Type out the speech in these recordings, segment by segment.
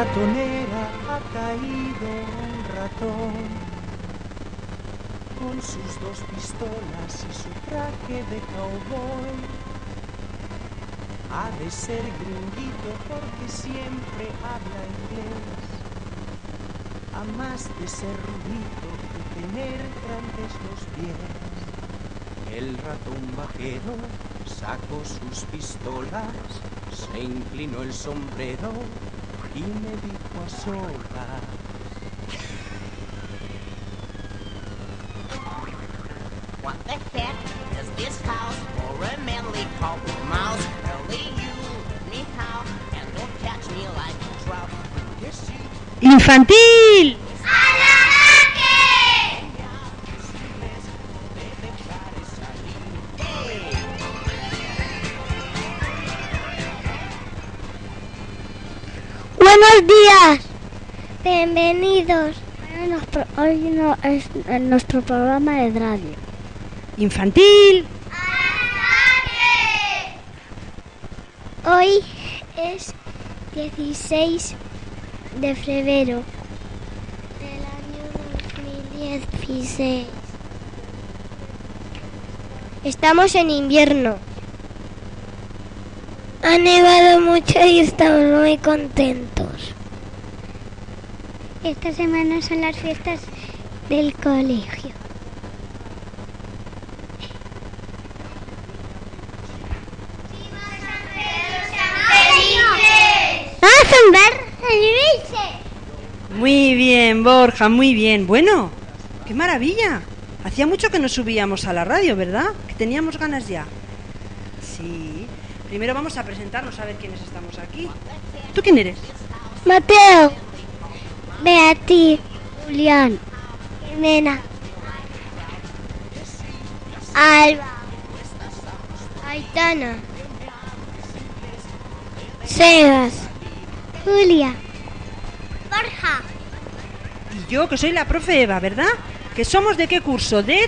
ratonera ha caído un ratón, con sus 2 pistolas y su traje de cowboy. Ha de ser gringuito porque siempre habla inglés, a más de ser rubito y tener grandes los pies. El ratón vaquero sacó sus pistolas, se inclinó el sombrero y me dijo a solas: What the heck is this house for a manly cowboy mouse? Only you, me how, and don't catch me like a trout. ¡Infantil! Buenos días, bienvenidos. Hoy no es en nuestro programa de radio. ¡Infantil! Hoy es 16 de febrero del año 2016. Estamos en invierno. Ha nevado mucho y estamos muy contentos. Esta semana son las fiestas del colegio. Muy bien, Borja, muy bien. Bueno, qué maravilla. Hacía mucho que no subíamos a la radio, ¿verdad? Que teníamos ganas ya. Sí. Primero vamos a presentarnos a ver quiénes estamos aquí. ¿Tú quién eres? Mateo, Beatriz, Julián, Jimena, Alba, Aitana, Sebas, Julia, Borja. Y yo, que soy la profe Eva, ¿verdad? ¿Que somos de qué curso? De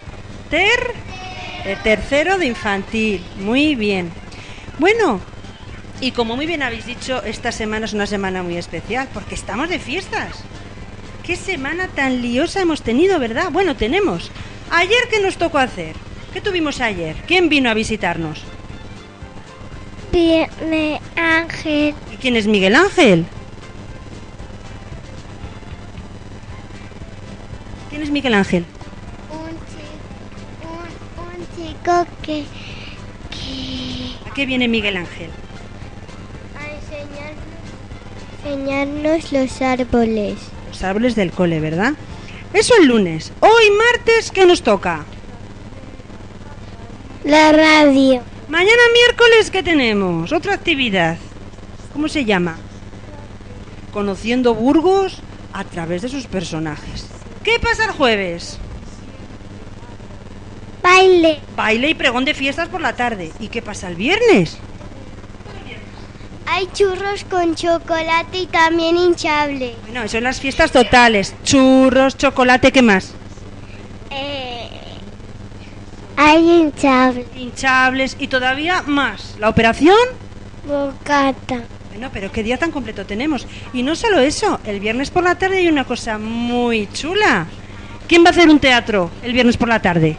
tercero de infantil. Muy bien. Bueno, y como muy bien habéis dicho, esta semana es una semana muy especial porque estamos de fiestas. Qué semana tan liosa hemos tenido, ¿verdad? Bueno, tenemos. Ayer, ¿qué nos tocó hacer? ¿Qué tuvimos ayer? ¿Quién vino a visitarnos? Viene Ángel. ¿Y quién es Miguel Ángel? ¿Quién es Miguel Ángel? Un chico que ¿A qué viene Miguel Ángel? a enseñarnos los árboles. Los árboles del cole, ¿verdad? Eso el lunes. Hoy martes, ¿qué nos toca? La radio. Mañana miércoles, ¿qué tenemos? Otra actividad. ¿Cómo se llama? Conociendo Burgos a través de sus personajes. ¿Qué pasa el jueves? Baile. Baile y pregón de fiestas por la tarde. ¿Y qué pasa el viernes? Hay churros con chocolate y también hinchable. Bueno, son las fiestas totales. Churros, chocolate, ¿qué más? Hay hinchable. Hinchables y todavía más. ¿La operación? Bocata. Bueno, pero qué día tan completo tenemos. Y no solo eso, el viernes por la tarde hay una cosa muy chula. ¿Quién va a hacer un teatro el viernes por la tarde?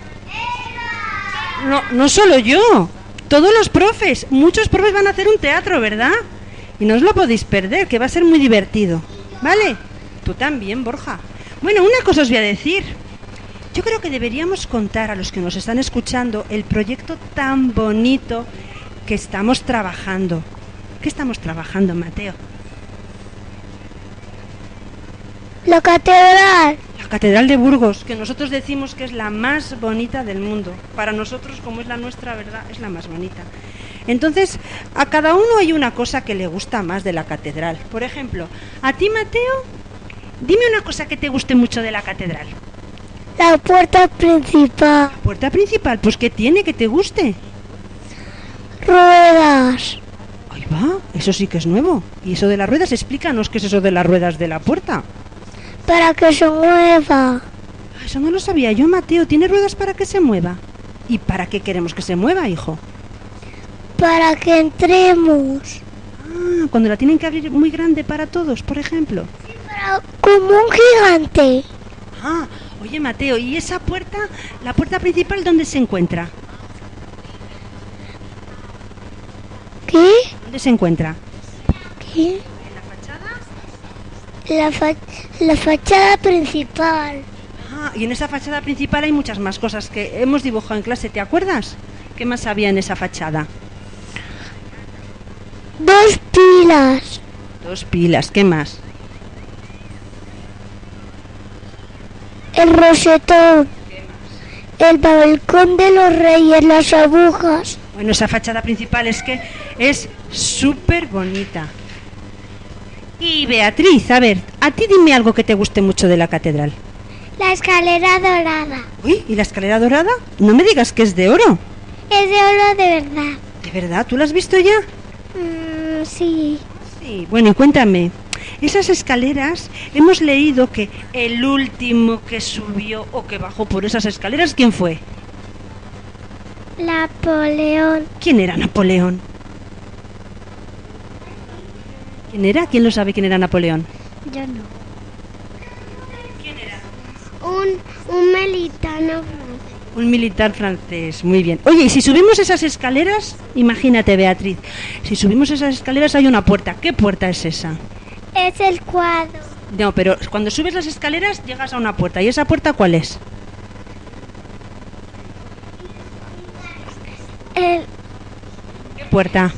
No solo yo. Todos los profes, muchos profes van a hacer un teatro, ¿verdad? Y no os lo podéis perder, que va a ser muy divertido. ¿Vale? Tú también, Borja. Bueno, una cosa os voy a decir. Yo creo que deberíamos contar a los que nos están escuchando el proyecto tan bonito que estamos trabajando. ¿Qué estamos trabajando, Mateo? La catedral. La Catedral de Burgos, que nosotros decimos que es la más bonita del mundo. Para nosotros, como es la nuestra, ¿verdad? Es la más bonita. Entonces, a cada uno hay una cosa que le gusta más de la catedral. Por ejemplo, a ti, Mateo, dime una cosa que te guste mucho de la catedral. La puerta principal. La puerta principal, pues ¿qué tiene que te guste? Ruedas. Ahí va, eso sí que es nuevo. ¿Y eso de las ruedas? Explícanos qué es eso de las ruedas de la puerta. Para que se mueva. Eso no lo sabía yo, Mateo. ¿Tiene ruedas para que se mueva? ¿Y para qué queremos que se mueva, hijo? Para que entremos. Ah, cuando la tienen que abrir muy grande para todos, por ejemplo. Pero como un gigante. Ah, oye Mateo, ¿y esa puerta, la puerta principal, dónde se encuentra? ¿Qué? ¿Dónde se encuentra? ¿Qué? ¿En la fachada? La fachada principal. Ah, y en esa fachada principal hay muchas más cosas que hemos dibujado en clase, ¿te acuerdas? ¿Qué más había en esa fachada? 2 pilas. 2 pilas, ¿qué más? El rosetón. El balcón de los reyes, las agujas. Bueno, esa fachada principal es que es súper bonita. Y Beatriz, a ver, a ti dime algo que te guste mucho de la catedral. La escalera dorada. Uy, ¿y la escalera dorada? No me digas que es de oro. Es de oro de verdad. ¿De verdad? ¿Tú la has visto ya? Sí. Sí, bueno, y cuéntame, esas escaleras, hemos leído que el último que subió o que bajó por esas escaleras, ¿quién fue? Napoleón. ¿Quién era Napoleón? ¿Quién era? ¿Quién lo sabe quién era Napoleón? Yo no. ¿Quién era? Un militano francés. Un militar francés, muy bien. Oye, y si subimos esas escaleras, imagínate Beatriz, si subimos esas escaleras hay una puerta. ¿Qué puerta es esa? Es el cuadro. No, pero cuando subes las escaleras llegas a una puerta. ¿Y esa puerta cuál es? El ¿Qué puerta?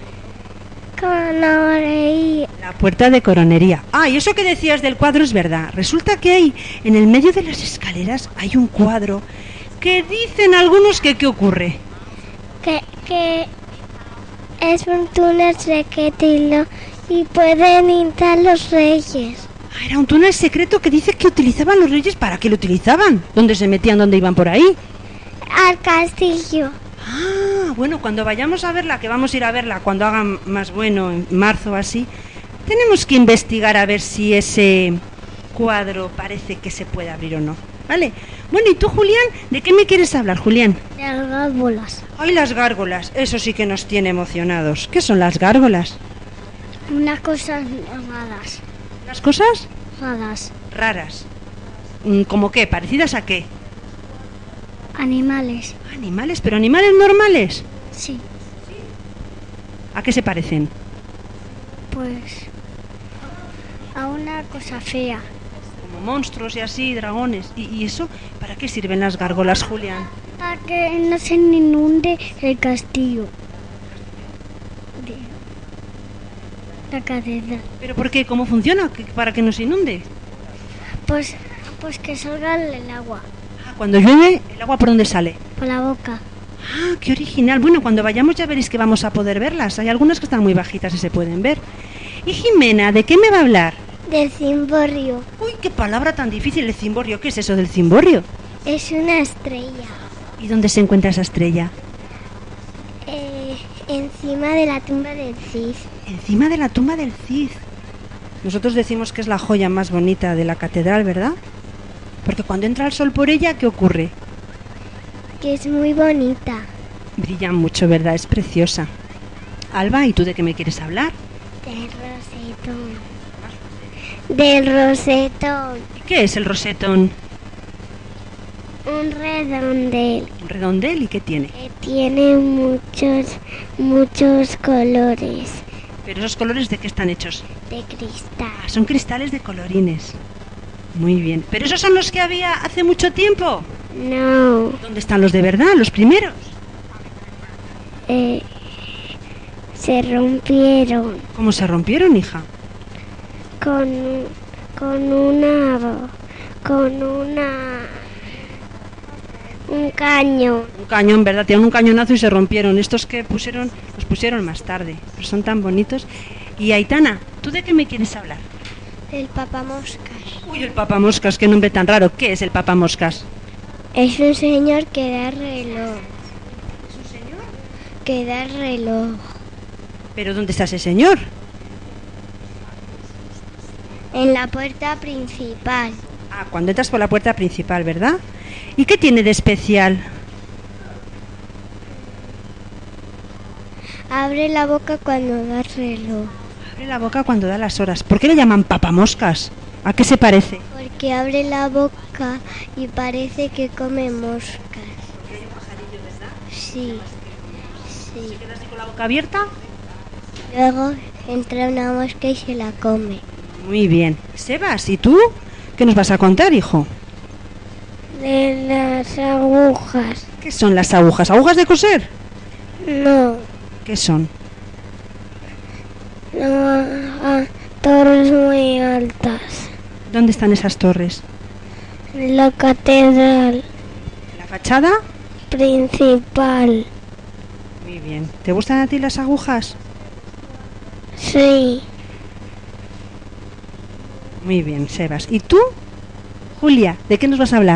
canoreí. La puerta de coronería. Ah, y eso que decías del cuadro es verdad. Resulta que hay, en el medio de las escaleras, hay un cuadro que dicen algunos que ¿qué ocurre? Que es un túnel secreto y pueden entrar los reyes. Ah, era un túnel secreto que dice que utilizaban los reyes. ¿Para qué lo utilizaban? ¿Dónde se metían? ¿Dónde iban por ahí? Al castillo. Ah, bueno, cuando vayamos a verla, que vamos a ir a verla cuando haga más bueno, en marzo o así, tenemos que investigar a ver si ese cuadro parece que se puede abrir o no. ¿Vale? Bueno, ¿y tú, Julián? ¿De qué me quieres hablar, Julián? De las gárgolas. ¡Ay, las gárgolas! Eso sí que nos tiene emocionados. ¿Qué son las gárgolas? Unas cosas raras. ¿Las cosas? Raras. Raras. ¿Cómo qué? ¿Parecidas a qué? Animales. Animales, pero animales normales. Sí. ¿A qué se parecen? Pues a una cosa fea. Como monstruos y así, dragones. ¿Y eso? ¿Para qué sirven las gárgolas, Julián? Para que no se inunde el castillo. De la catedral. ¿Pero por qué? ¿Cómo funciona? ¿Para que no se inunde? Pues que salga el agua Ah, cuando llueve, ¿el agua por dónde sale? por la boca. Ah, qué original. Bueno, cuando vayamos ya veréis que vamos a poder verlas. Hay algunas que están muy bajitas y se pueden ver. Y Jimena, ¿de qué me va a hablar? Del cimborrio. Uy, qué palabra tan difícil, el cimborrio. ¿Qué es eso del cimborrio? Es una estrella. ¿Y dónde se encuentra esa estrella? Encima de la tumba del Cid. Encima de la tumba del Cid. Nosotros decimos que es la joya más bonita de la catedral, ¿verdad? Porque cuando entra el sol por ella, ¿qué ocurre? Que es muy bonita. Brilla mucho, ¿verdad? Es preciosa. Alba, ¿y tú de qué me quieres hablar? Del rosetón. Del rosetón. ¿Y qué es el rosetón? Un redondel ¿Un redondel? ¿Y qué tiene? que tiene muchos colores ¿Pero esos colores de qué están hechos? de cristal. Ah, son cristales de colorines. Muy bien. ¿Pero esos son los que había hace mucho tiempo? No, ¿Dónde están los de verdad, los primeros? se rompieron ¿Cómo se rompieron, hija? con un caño. Un cañón, ¿verdad? Tienen un cañonazo y se rompieron. Estos que los pusieron más tarde. Pero son tan bonitos. Y Aitana, ¿tú de qué me quieres hablar? El papamoscas. Uy, el papamoscas, qué nombre tan raro. ¿Qué es el papamoscas? Es un señor que da reloj. ¿Es un señor? Que da reloj. ¿Pero dónde está ese señor? En la puerta principal. Ah, cuando entras por la puerta principal, ¿verdad? ¿Y qué tiene de especial? Abre la boca cuando da reloj. Abre la boca cuando da las horas. ¿Por qué le llaman papamoscas? ¿A qué se parece? Porque abre la boca y parece que come moscas. Porque hay un pajarillo, ¿verdad? Sí, sí. ¿Se queda así con la boca abierta? Luego entra una mosca y se la come. Muy bien. Sebas, ¿y tú? ¿Qué nos vas a contar, hijo? De las agujas. ¿Qué son las agujas? ¿Agujas de coser? No, ¿Qué son? no, torres muy altas. ¿Dónde están esas torres? En la catedral ¿La fachada? principal. Muy bien. ¿Te gustan a ti las agujas? Sí, Muy bien, Sebas. ¿Y tú? Julia, ¿de qué nos vas a hablar?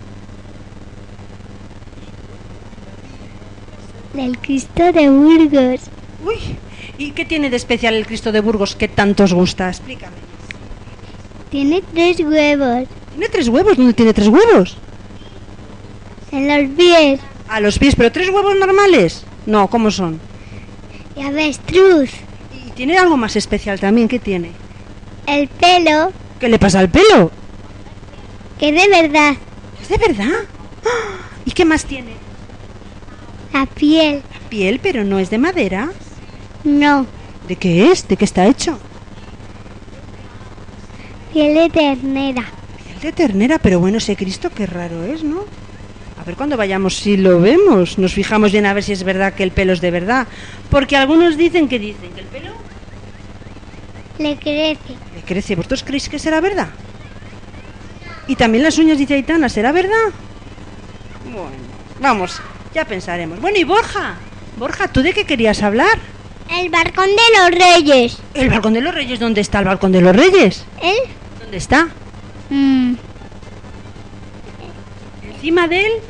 del Cristo de Burgos. Uy, ¿y qué tiene de especial el Cristo de Burgos que tanto os gusta? Explícame. Tiene 3 huevos ¿Tiene 3 huevos? ¿Dónde tiene 3 huevos? en los pies A los pies, pero 3 huevos normales. No, ¿cómo son? y avestruz. Y tiene algo más especial también. ¿Qué tiene? El pelo, ¿Qué le pasa al pelo? que de verdad. ¿Es de verdad? ¡Ah! ¿Y qué más tiene? La piel, Piel, pero no es de madera. no. ¿De qué es? ¿De qué está hecho? Piel de ternera. Piel de ternera, pero bueno, ese Cristo qué raro es, ¿no? A ver cuando vayamos si lo vemos. Nos fijamos bien a ver si es verdad que el pelo es de verdad. Porque algunos dicen que el pelo Le crece. le crece. ¿Vosotros creéis que será verdad? Y también las uñas, dice Aitana, ¿será verdad? Bueno, vamos, ya pensaremos. Bueno, y Borja. Borja, ¿tú de qué querías hablar? El balcón de los reyes. ¿El balcón de los reyes? ¿Dónde está el balcón de los reyes? ¿El? ¿Dónde está? Encima de él.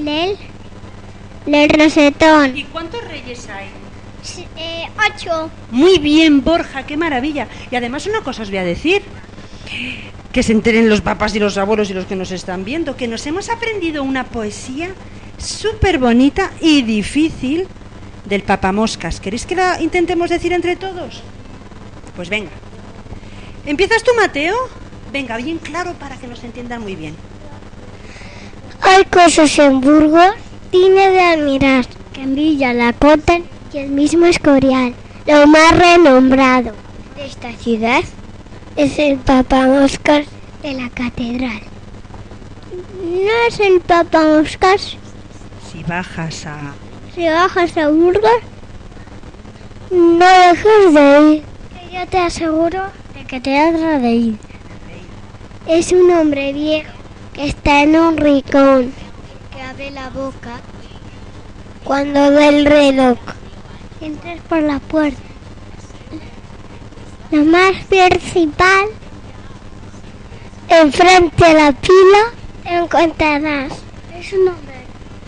Del rosetón. ¿Y cuántos reyes hay? 8. Muy bien, Borja, qué maravilla. Y además una cosa os voy a decir. Que se enteren los papás y los abuelos y los que nos están viendo, que nos hemos aprendido una poesía súper bonita y difícil del papamoscas. ¿Queréis que la intentemos decir entre todos? Pues venga. ¿Empiezas tú, Mateo? Venga, bien claro para que nos entiendan muy bien. Hay cosas en Burgos dignas de admirar, que en Villa la Cota y el mismo Escorial, lo más renombrado de esta ciudad es el papamoscas de la catedral. ¿No es el papamoscas? Si bajas a... Si bajas a Burgos, no dejes de ir. Que yo te aseguro de que te has de ir. Es un hombre viejo que está en un rincón, que abre la boca cuando ve el reloj. Entras por la puerta. La más principal, enfrente a la pila, encontrarás. Es un hombre.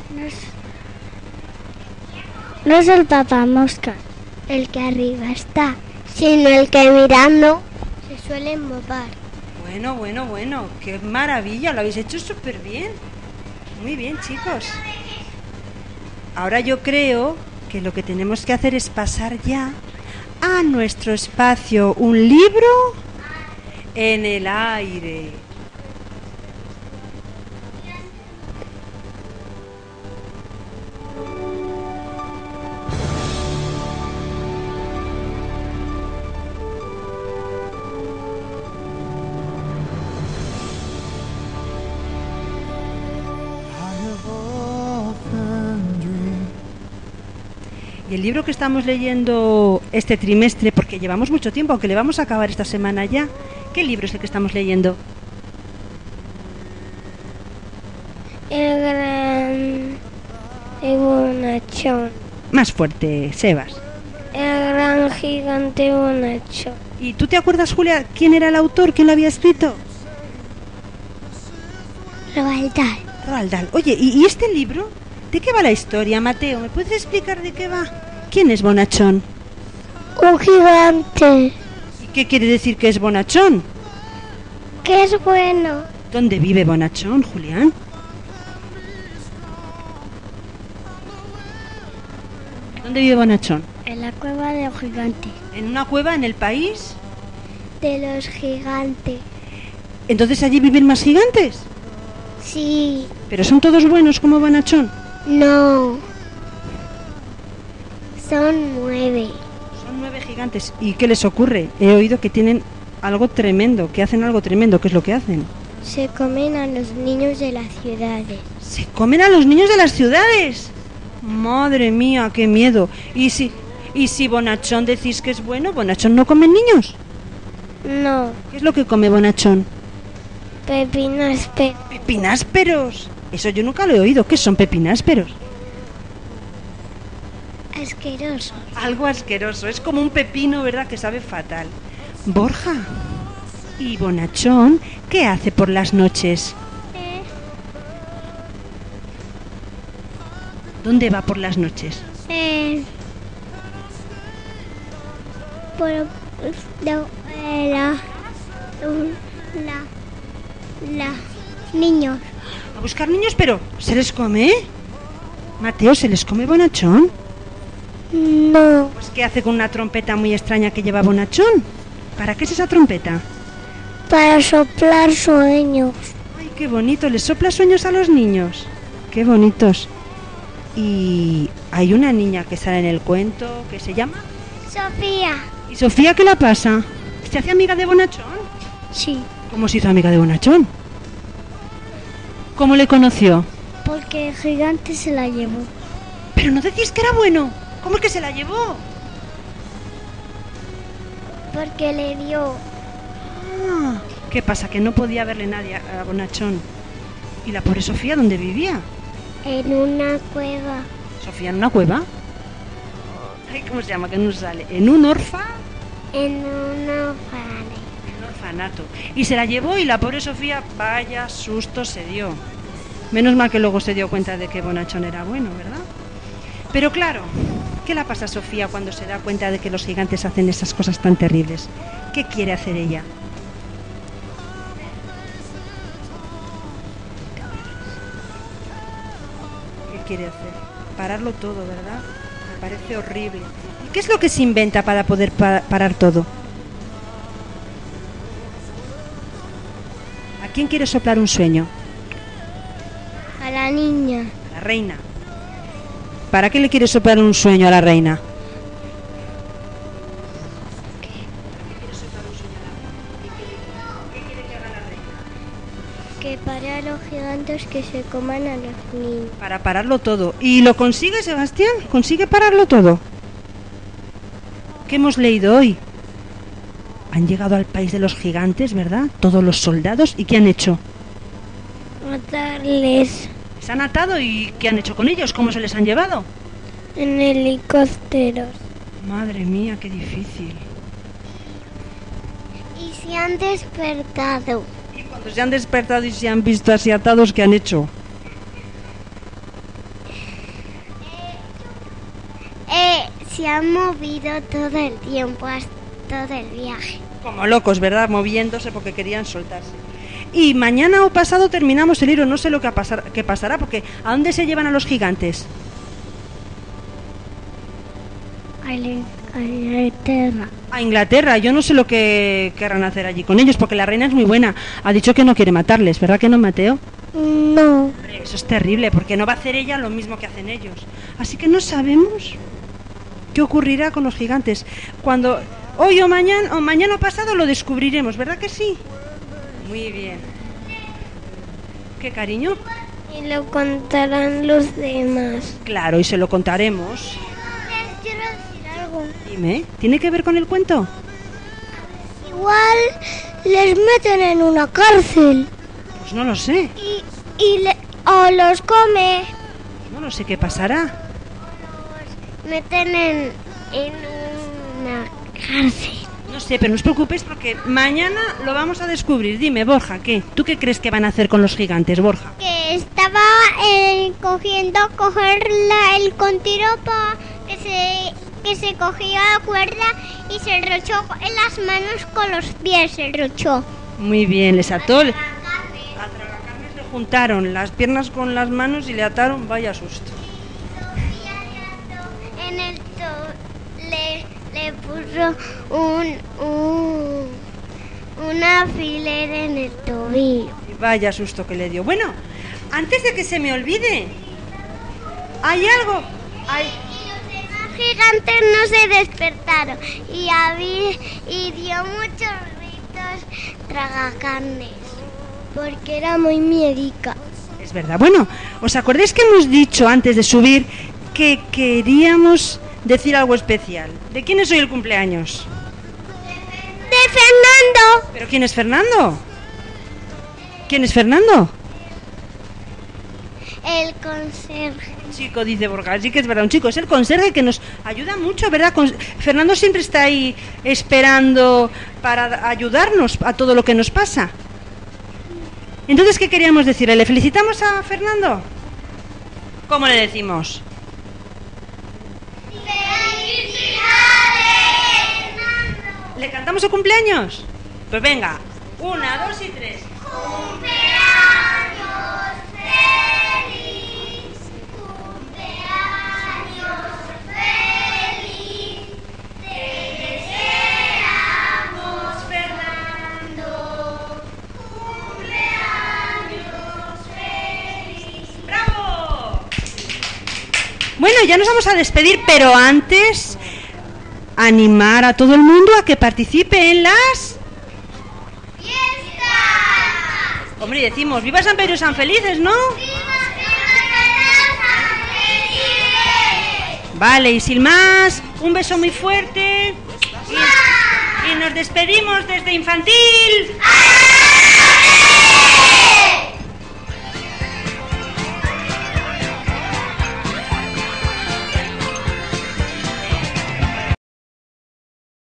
No es el papamoscas el que arriba está, sino el que mirando se suele mover. Bueno, qué maravilla, lo habéis hecho súper bien. Muy bien, chicos. Ahora yo creo que lo que tenemos que hacer es pasar ya a nuestro espacio, un libro en el aire. Y el libro que estamos leyendo este trimestre, porque llevamos mucho tiempo, aunque le vamos a acabar esta semana ya, ¿qué libro es el que estamos leyendo? El gran bonachón. Más fuerte, Sebas. El gran gigante bonachón. ¿Y tú te acuerdas, Julia, quién era el autor, quién lo había escrito? Roald Dahl. Roald Dahl. Oye, ¿y este libro? ¿De qué va la historia, Mateo? ¿Me puedes explicar de qué va? ¿Quién es Bonachón? Un gigante. ¿Y qué quiere decir que es Bonachón? Que es bueno. ¿Dónde vive Bonachón, Julián? ¿Dónde vive Bonachón? En la cueva de los gigantes. ¿En una cueva en el país? De los gigantes. ¿Entonces allí viven más gigantes? Sí. ¿Pero son todos buenos como Bonachón? No. Son 9. Son 9 gigantes. ¿Y qué les ocurre? He oído que tienen algo tremendo, que hacen algo tremendo. ¿Qué es lo que hacen? Se comen a los niños de las ciudades. ¡Se comen a los niños de las ciudades! ¡Madre mía, qué miedo! ¿Y si Bonachón decís que es bueno, Bonachón no come niños? No. ¿Qué es lo que come Bonachón? Pepinos, ¡Pepinásperos! Eso yo nunca lo he oído. ¿Qué son pepinásperos? asquerosos. Algo asqueroso. Es como un pepino, ¿verdad? Que sabe fatal. Borja. ¿Y Bonachón qué hace por las noches? ¿Dónde va por las noches? Por niños. A buscar niños, pero ¿se les come? Mateo, ¿se les come Bonachón? No. Pues ¿qué hace con una trompeta muy extraña que lleva Bonachón? ¿Para qué es esa trompeta? Para soplar sueños. Ay, qué bonito, les sopla sueños a los niños. Qué bonitos. Y hay una niña que sale en el cuento que se llama Sofía. ¿Y Sofía qué la pasa? ¿Se hace amiga de Bonachón? Sí. ¿Cómo se hizo amiga de Bonachón? ¿Cómo le conoció? Porque el gigante se la llevó. Pero no decís que era bueno. ¿Cómo es que se la llevó? Porque le dio. Ah, ¿qué pasa? Que no podía verle nadie a Bonachón. ¿Y la pobre Sofía dónde vivía? En una cueva. ¿Sofía en una cueva? Ay, ¿cómo se llama? Que no sale. ¿En un En un orfanato? Y se la llevó y la pobre Sofía, vaya susto se dio. Menos mal que luego se dio cuenta de que Bonachón era bueno, ¿verdad? Pero claro, ¿qué le pasa a Sofía cuando se da cuenta de que los gigantes hacen esas cosas tan terribles? ¿Qué quiere hacer ella? ¿Qué quiere hacer? Pararlo todo, ¿verdad? Me parece horrible. ¿Y qué es lo que se inventa para poder parar todo? ¿A quién quiere soplar un sueño? A la niña. A la reina. ¿Para qué le quiere soplar un sueño a la reina? Que para los gigantes que se coman a los niños. Para pararlo todo. ¿Y lo consigue, Sebastián? ¿Consigue pararlo todo? ¿Qué hemos leído hoy? Han llegado al país de los gigantes, ¿verdad? Todos los soldados. ¿Y qué han hecho? Matarles Se han atado y ¿qué han hecho con ellos? ¿Cómo se les han llevado? en helicópteros. Madre mía, qué difícil. Y se han despertado. Y cuando se han despertado y se han visto así atados, ¿qué han hecho? Se han movido todo el tiempo, todo el viaje. Como locos, ¿verdad? Moviéndose porque querían soltarse. Y mañana o pasado terminamos el libro. No sé lo que pasará, porque ¿a dónde se llevan a los gigantes? A Inglaterra. A Inglaterra. Yo no sé lo que querrán hacer allí con ellos, porque la reina es muy buena. Ha dicho que no quiere matarles, ¿verdad que no, Mateo? No. Hombre, eso es terrible, porque no va a hacer ella lo mismo que hacen ellos. Así que no sabemos qué ocurrirá con los gigantes. Cuando hoy o mañana o pasado lo descubriremos, ¿verdad que sí? Muy bien. ¿Qué, cariño? Y lo contarán los demás. Claro, y se lo contaremos. Les quiero decir algo. Dime, ¿tiene que ver con el cuento? Igual les meten en una cárcel. Pues no lo sé. O los come. No lo sé qué pasará. Meten en una cárcel. No sé, pero no os preocupéis porque mañana lo vamos a descubrir. Dime, Borja, ¿qué? ¿Tú qué crees que van a hacer con los gigantes, Borja? Que estaba coger el contiropo que se cogió la cuerda y se enrochó en las manos con los pies, se enrochó. Muy bien, les ató. A tragacarnes le juntaron las piernas con las manos y le ataron, vaya susto. le puso un alfiler en el tobillo. Vaya susto que le dio. Bueno, antes de que se me olvide, hay algo. Y los demás gigantes no se despertaron y dio muchos gritos tragacarnes porque era muy miedica. Es verdad. Bueno, ¿os acordáis que hemos dicho antes de subir que queríamos decir algo especial? ¿De quién es hoy el cumpleaños? ¡De Fernando! ¿Pero quién es Fernando? ¿Quién es Fernando? El conserje. Chico, dice Borja, sí que es verdad, un chico, es el conserje que nos ayuda mucho, ¿verdad? Fernando siempre está ahí esperando para ayudarnos a todo lo que nos pasa. Entonces, ¿qué queríamos decirle? ¿Le felicitamos a Fernando? ¿Cómo le decimos? ¡Felicidades, Fernando! ¿Le cantamos su cumpleaños? Pues venga, 1, 2 y 3. ¡Cumpleaños feliz! ¡Cumpleaños feliz! ¡Te deseamos, Fernando! ¡Cumpleaños feliz! ¡Bravo! Bueno, ya nos vamos a despedir, pero antes animar a todo el mundo a que participe en las... Hombre, y decimos, ¡viva San Pedro y San Felices!, ¿no? Vale, y sin más, un beso muy fuerte. Y nos despedimos desde infantil.